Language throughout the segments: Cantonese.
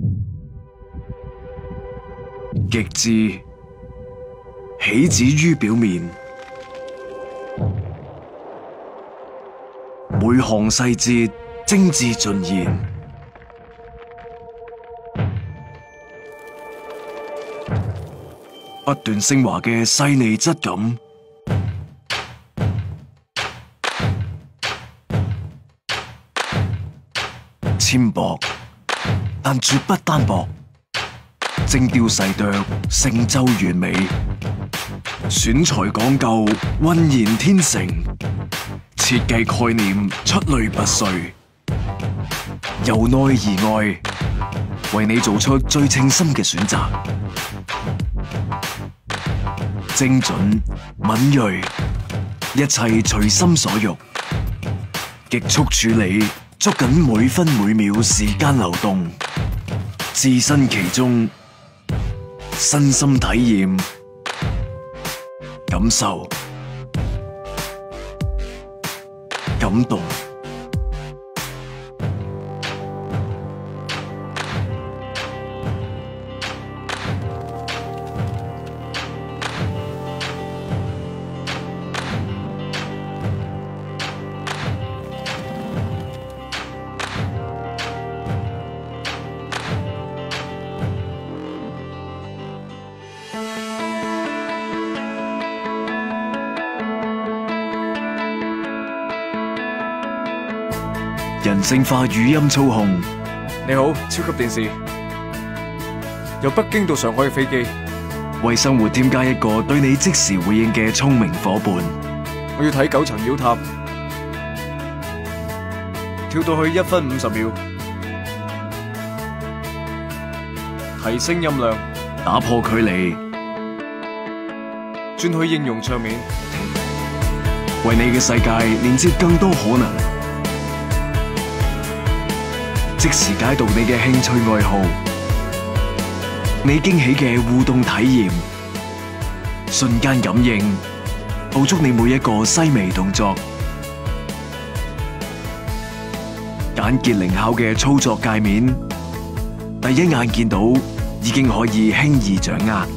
極致起止於表面，每項細節精緻盡現，不斷升華嘅細膩質感，纖薄但絕不單薄。 精雕細琢，成就完美；選材講究，渾然天成；設計概念出類拔萃，由內而外，為你做出最稱心嘅選擇。精準、敏銳，一切隨心所欲；極速處理，捉緊每分每秒時間流動，置身其中。 身心體驗、感受、感動。人性化語音操控。 你好，超級電視。由北京到上海嘅飛機， 為生活添加一個對你即時回應嘅聰明夥伴。 我要睇9層妖塔，跳到去1分50秒，提升音量， 打破距離， 轉去應用桌面， 為你嘅世界連接更多可能。 即時解讀你嘅興趣愛好，你驚喜嘅互動體驗，瞬間感應，捕捉你每一個細微動作，簡潔靈巧嘅操作界面，第一眼見到已經可以輕易掌握。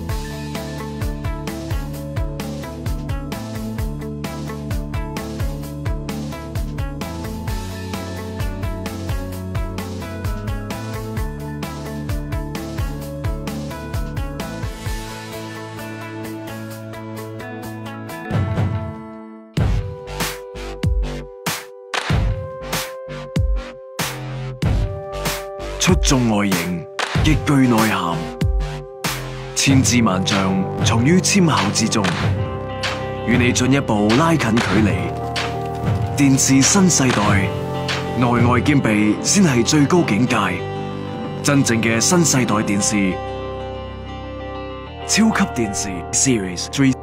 出眾外形，極具內涵，千枝萬象藏於纖巧之中，與你進一步拉近距離。電視新世代，內外兼備先係最高境界。真正嘅新世代電視，超級電視 Series 3。